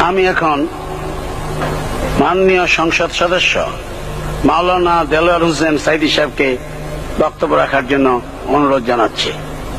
আমি এখন মাননীয় সংসদ সদস্য মাওলানা দেলোয়ার হোসেন সাইদি সাহেবকে বক্তব্য রাখার জন্য অনুরোধ জানাচ্ছি।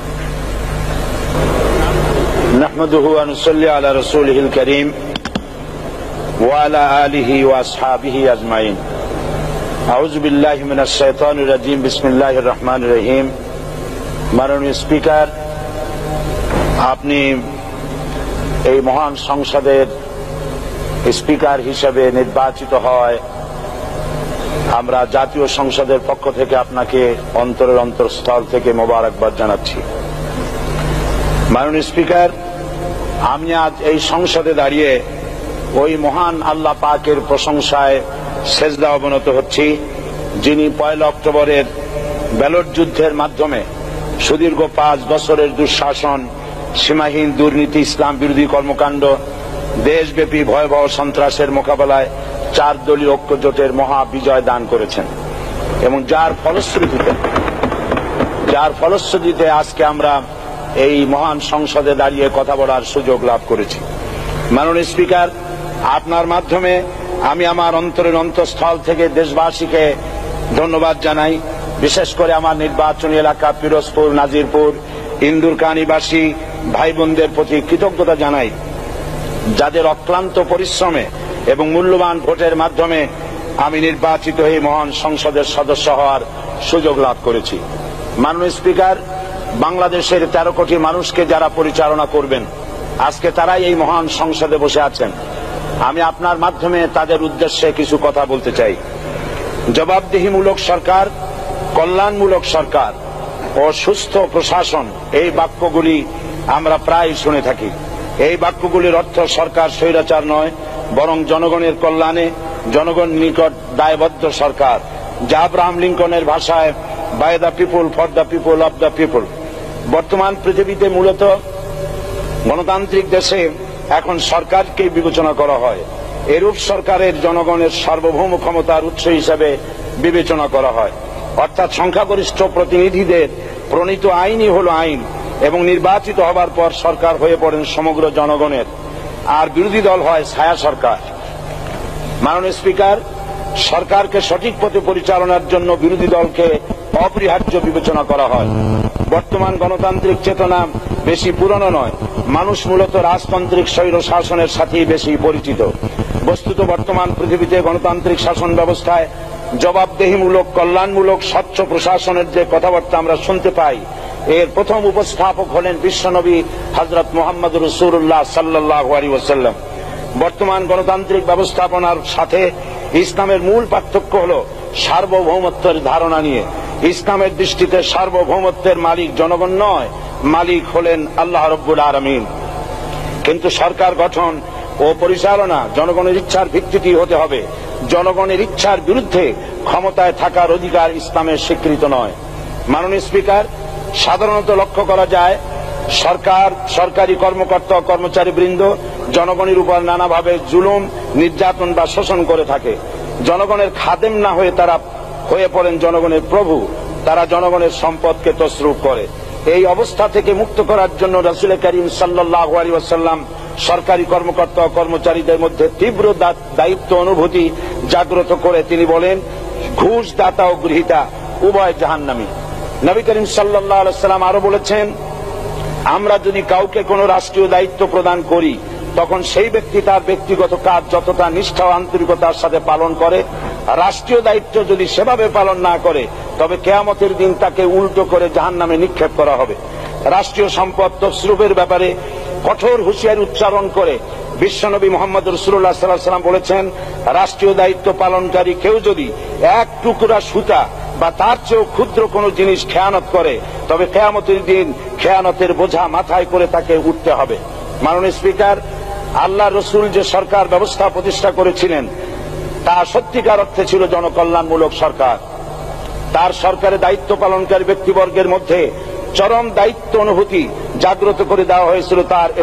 নাহমাদুহু ওয়া নুসাল্লি আলা রাসূলিহিল কারীম ওয়া আলা আলিহি ওয়া আসহাবিহি আজমাইন। আউযু বিল্লাহি মিনাশ শাইতানির রাজীম। বিসমিল্লাহির রহমানির রহিম। মাননীয় স্পিকার, আপনি এই মহান সংসদের স্পিকার হিসেবে নির্বাচিত হয় আমরা জাতীয় সংসদের পক্ষ থেকে আপনাকে অন্তরের অন্তঃস্থল থেকে মোবারকবাদ জানাচ্ছি। মাননীয় স্পিকার, আমি আজ এই সংসদে দাঁড়িয়ে ওই মহান আল্লাহ পাকের প্রশংসায় সেজদা অবনত হচ্ছি, যিনি 1 অক্টোবরের ব্যালট যুদ্ধের মাধ্যমে সুদীর্ঘ 5 বছরের দুঃশাসন, সীমাহীন দুর্নীতি, ইসলাম বিরোধী কর্মকাণ্ড, দেশব্যাপী ভয়াবহ সন্ত্রাসের মোকাবেলায় 4 দলীয় ঐক্য জোটের মহা বিজয় দান করেছেন এবং যার ফলশ্রুতিতে আজকে আমরা এই মহান সংসদে দাঁড়িয়ে কথা বলার সুযোগ লাভ করেছি। মাননীয় স্পিকার, আপনার মাধ্যমে আমি আমার অন্তরের অন্তঃস্থল থেকে দেশবাসীকে ধন্যবাদ জানাই। বিশেষ করে আমার নির্বাচনী এলাকা পিরোজপুর, নাজিরপুর, ইন্দুরকানীবাসী ভাই বোনদের প্রতি কৃতজ্ঞতা জানাই, যাদের অক্লান্ত পরিশ্রমে এবং মূল্যবান ভোটের মাধ্যমে আমি নির্বাচিত হয়ে মহান সংসদের সদস্য হওয়ার সুযোগ লাভ করেছি। মাননীয় স্পিকার, বাংলাদেশের 13 কোটি মানুষকে যারা পরিচালনা করবেন, আজকে তারাই এই মহান সংসদে বসে আছেন। আমি আপনার মাধ্যমে তাদের উদ্দেশ্যে কিছু কথা বলতে চাই। জবাবদিহিমূলক সরকার, কল্যাণমূলক সরকার ও সুস্থ প্রশাসন, এই বাক্যগুলি আমরা প্রায় শুনে থাকি। এই বাক্যগুলির অর্থ সরকার স্বৈরাচার নয়, বরং জনগণের কল্যাণে জনগণ নিকট দায়বদ্ধ সরকার, যা আব্রাহাম লিঙ্কনের ভাষায় by the people, for the people, of the people. বর্তমান পৃথিবীতে মূলত গণতান্ত্রিক দেশে এখন সরকারকে বিবেচনা করা হয়। এরূপ সরকারের জনগণের সার্বভৌম ক্ষমতার উৎস হিসেবে বিবেচনা করা হয়, অর্থাৎ সংখ্যাগরিষ্ঠ প্রতিনিধিদের প্রণীত আইনই হল আইন এবং নির্বাচিত হবার পর সরকার হয়ে পড়েন সমগ্র জনগণের, আর বিরোধী দল হয় ছায়া সরকার। মাননীয় স্পিকার, সরকারকে সঠিক পথে পরিচালনার জন্য বিরোধী দলকে অপরিহার্য বিবেচনা করা হয়। বর্তমান গণতান্ত্রিক চেতনা বেশি পুরনো নয়, মানুষ মূলত রাজতান্ত্রিক স্বৈর শাসনের সাথেই বেশি পরিচিত। বস্তুত বর্তমান পৃথিবীতে গণতান্ত্রিক শাসন ব্যবস্থায় জবাবদিহিমূলক, কল্যাণমূলক, স্বচ্ছ প্রশাসনের যে কথাবার্তা আমরা শুনতে পাই, এর প্রথম উপস্থাপক হলেন বিশ্বনবী হযরত মুহাম্মদ রাসূলুল্লাহ সাল্লাল্লাহু আলাইহি ওয়াসাল্লাম। বর্তমান গণতান্ত্রিক ব্যবস্থাপনার সাথে ইসলামের মূল পার্থক্য হল সার্বভৌমত্বের ধারণা নিয়ে। ইসলামের দৃষ্টিতে সার্বভৌমত্বের মালিক জনগণ নয়, মালিক হলেন আল্লাহ রাব্বুল আলামিন। কিন্তু সরকার গঠন ও পরিচালনা জনগণের ইচ্ছার ভিত্তিতে হতে হবে। জনগণের ইচ্ছার বিরুদ্ধে ক্ষমতায় থাকার অধিকার ইসলামের স্বীকৃত নয়। মাননীয় স্পিকার, সাধারণত লক্ষ্য করা যায় সরকার, সরকারি কর্মকর্তা, কর্মচারী বৃন্দ জনগণের উপর নানাভাবে জুলুম, নির্যাতন বা শোষণ করে থাকে। জনগণের খাদেম না হয়ে তারা হয়ে পড়েন জনগণের প্রভু। তারা জনগণের সম্পদকে তসরুপ করে। এই অবস্থা থেকে মুক্ত করার জন্য রাসূল করিম সাল্লাল্লাহু আলাইহি ওয়াসাল্লাম সরকারি কর্মকর্তা ও কর্মচারীদের মধ্যে তীব্র দায়িত্ব অনুভূতি জাগ্রত করে তিনি বলেন, ঘুষ দাতা ও গৃহীতা উভয় জাহান্নামী। নবী করিম সাল্লাল্লাহু আলাইহি ওয়াসাল্লাম আরো বলেছেন, আমরা যদি কাউকে কোনো রাষ্ট্রীয় দায়িত্ব প্রদান করি, তখন সেই ব্যক্তি তার ব্যক্তিগত কাজ যতটা নিষ্ঠা ও আন্তরিকতার সাথে পালন করে, রাষ্ট্রীয় দায়িত্ব যদি সেভাবে পালন না করে, তবে কিয়ামতের দিন তাকে উল্টো করে জাহান্নামে নিক্ষেপ করা হবে। রাষ্ট্রীয় সম্পদ তসরুপের ব্যাপারে কঠোর হুঁশিয়ারি উচ্চারণ করে বিশ্বনবী মুহাম্মদ রাসূলুল্লাহ সাল্লাল্লাহু আলাইহি ওয়াসাল্লাম বলেছেন, রাষ্ট্রীয় দায়িত্ব পালনকারী কেউ যদি 1 টুকরা সুতা বা তার চেয়েও ক্ষুদ্র কোন জিনিস খেয়ানত করে, তবে কিয়ামতের দিন খেয়ানতের বোঝা মাথায় করে তাকে উঠতে হবে। মাননীয় স্পিকার, আল্লাহ রসুল যে সরকার ব্যবস্থা প্রতিষ্ঠা করেছিলেন তা সত্যিকার অর্থে ছিল জনকল্যাণমূলক সরকার। তার সরকারে দায়িত্ব পালনকারী ব্যক্তিবর্গের মধ্যে চরম দায়িত্ব অনুভূতি জাগ্রত করে দেওয়া হয়েছিল।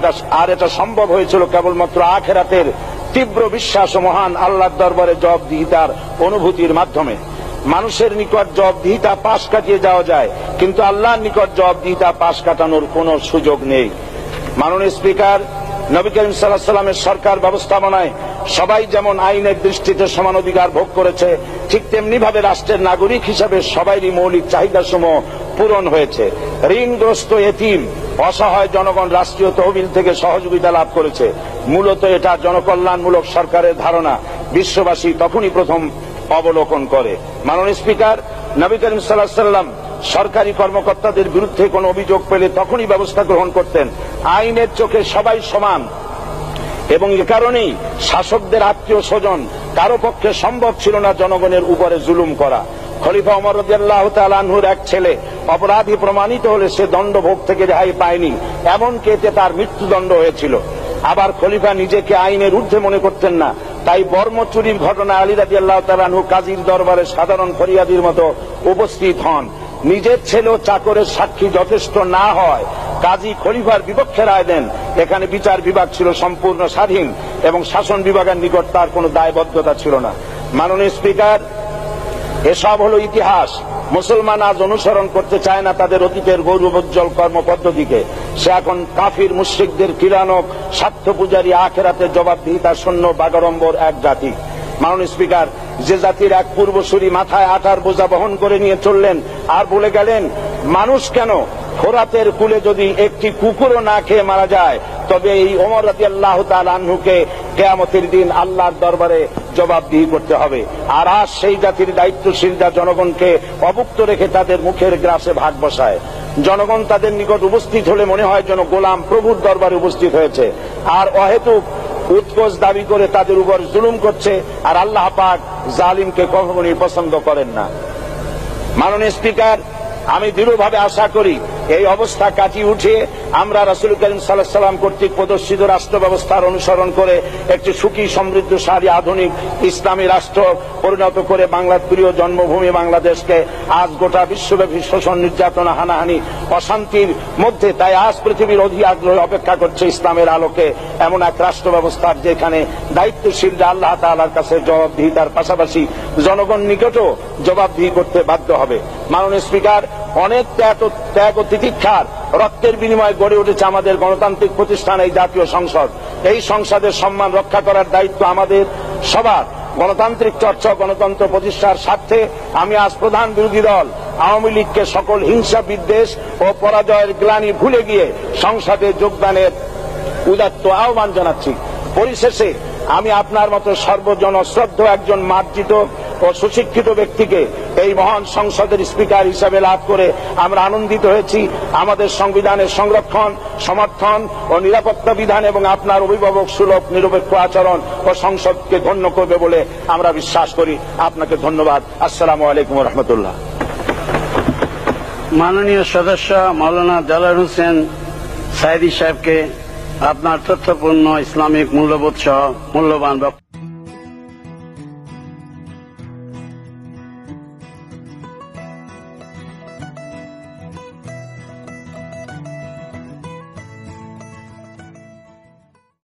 এটা সম্ভব হয়েছিল কেবলমাত্র আখিরাতের তীব্র বিশ্বাস ও মহান আল্লাহর দরবারে জবাবদিহিতার অনুভূতির মাধ্যমে। মানুষের নিকট জবাবদিহিতা পাশ কাটিয়ে যাওয়া যায়, কিন্তু আল্লাহর নিকট জবাবদিহিতা পাশ কাটানোর কোন সুযোগ নেই। মাননীয় স্পিকার, নবী করিম সাল্লাল্লাহু আলাইহি সাল্লামের সরকার ব্যবস্থাপনায় সবাই যেমন আইনের দৃষ্টিতে সমান অধিকার ভোগ করেছে, ঠিক তেমনি ভাবে রাষ্ট্রের নাগরিক হিসাবে সবারই মৌলিক চাহিদাসমূহ পূরণ হয়েছে। ঋণগ্রস্ত এতিম অসহায় জনগণ রাষ্ট্রীয় তহবিল থেকে সহযোগিতা লাভ করেছে। মূলত এটা জনকল্যাণমূলক সরকারের ধারণা বিশ্ববাসী তখনই প্রথম অবলোকন করে। মাননীয় স্পিকার, নবী করিম সাল্লাল্লাহু আলাইহি সাল্লাম সরকারি কর্মকর্তাদের বিরুদ্ধে কোনো অভিযোগ পেলে তখনই ব্যবস্থা গ্রহণ করতেন। আইনের চোখে সবাই সমান এবং এ কারণেই শাসকদের আত্মীয় স্বজন কারো পক্ষে সম্ভব ছিল না জনগণের উপরে জুলুম করা। খলিফা ওমর রাদিয়াল্লাহু তাআলা আনহুর এক ছেলে অপরাধী প্রমাণিত হলে সে দণ্ডভোগ থেকে রেহাই পায়নি, এমনকি এতে তার মৃত্যুদণ্ড হয়েছিল। আবার খলিফা নিজেকে আইনের ঊর্ধ্বে মনে করতেন না, তাই বর্ম চুরির ঘটনা আলী রাদিয়াল্লাহু তাআলা আনহু কাজীর দরবারে সাধারণ ফরিয়াদির মতো উপস্থিত হন। নিজের ছেলে ও চাকরের সাক্ষী যথেষ্ট না হয় কাজী খলিফার বিপক্ষে রায় দেন। এখানে বিচার বিভাগ ছিল সম্পূর্ণ স্বাধীন এবং শাসন বিভাগের নিকট তার কোনো দায়বদ্ধতা ছিল না। মাননীয় স্পিকার, এসব হলো ইতিহাস। মুসলমান আজ অনুসরণ করতে চায় না তাদের অতীতের গৌরবোজ্জ্বল কর্মপদ্ধতিকে। সে এখন কাফির মুশরিকদের কিরানক স্বার্থ পূজারী আখেরাতে জবাবদিহিতা শূন্য বাগাড়ম্বর এক জাতি। মাননীয় স্পিকার, যে জাতির এক পূর্বসূরি মাথায় আটার বোঝা বহন করে নিয়ে চললেন আর বলে গেলেন, মানুষ কেন, ফোরাতের কূলে যদি একটি কুকুরও না খেয়ে মারা যায় তবে এই ওমর রাদিয়াল্লাহু তাআলা আনহুকে কিয়ামতের দিন আল্লাহর দরবারে জবাবদিহি করতে হবে। আর আজ সেই জাতির দায়িত্বশীলরা জনগণকে অভুক্ত রেখে তাদের মুখের গ্রাসে ভাগ বসায়। জনগণ তাদের নিকট উপস্থিত হলে মনে হয় যেন গোলাম প্রভুর দরবারে উপস্থিত হয়েছে, আর অহেতুক উৎকোচ দাবি করে তাদের উপর জুলুম করছে। আর আল্লাহ পাক জালিমকে কখনোই পছন্দ করেন না। মাননীয় স্পিকার, আমি দৃঢ়ভাবে আশা করি এই অবস্থা কাটিয়ে উঠিয়ে আমরা রাসূল করিম সাল্লাল্লাহু আলাইহি সাল্লাম কর্তৃক প্রদর্শিত রাষ্ট্র ব্যবস্থার অনুসরণ করে একটি সুখী সমৃদ্ধশালী আধুনিক ইসলামী রাষ্ট্র পরিণত করে বাংলার প্রিয় জন্মভূমি বাংলাদেশকে আজ গোটা বিশ্বব্যাপী শোষণ, নির্যাতন, হানাহানি, অশান্তির মধ্যে, তাই আজ পৃথিবীর অধীর আগ্রহে অপেক্ষা করছে ইসলামের আলোকে এমন এক রাষ্ট্র ব্যবস্থার যেখানে দায়িত্বশীলরা আল্লাহ তাআলার কাছে জবাবদিহিতার পাশাপাশি জনগণ নিকটও জবাবদিহি করতে বাধ্য হবে। মাননীয় স্পিকার, অনেক ত্যাগ ও তিতিক্ষার রক্তের বিনিময়ে গড়ে উঠেছে আমাদের গণতান্ত্রিক প্রতিষ্ঠান এই জাতীয় সংসদ। এই সংসদের সম্মান রক্ষা করার দায়িত্ব আমাদের সবার। গণতান্ত্রিক চর্চা, গণতন্ত্র প্রতিষ্ঠার স্বার্থে আমি আজ প্রধান বিরোধী দল আওয়ামী লীগকে সকল হিংসা, বিদ্বেষ ও পরাজয়ের গ্লানি ভুলে গিয়ে সংসদে যোগদানের উদাত্ত আহ্বান জানাচ্ছি। পরিশেষে আমি আপনার মতো সর্বজনশ্রদ্ধ একজন মার্জিত ও সুশিক্ষিত ব্যক্তিকে এই মহান সংসদের স্পিকার হিসাবে লাভ করে আমরা আনন্দিত হয়েছি। আমাদের সংবিধানের সংরক্ষণ, সমর্থন ও নিরাপত্তা বিধান এবং আপনার অভিভাবক সুলভ নিরপেক্ষ আচরণ ও সংসদকে ধন্য করবে বলে আমরা বিশ্বাস করি। আপনাকে ধন্যবাদ। আসসালামু আলাইকুম ওয়া রাহমাতুল্লাহ। মাননীয় সদস্য মাওলানা দেলোয়ার হোসেন সাঈদী সাহেবকে আপনার তথ্যপূর্ণ ইসলামিক মূল্যবোধ সহ মূল্যবান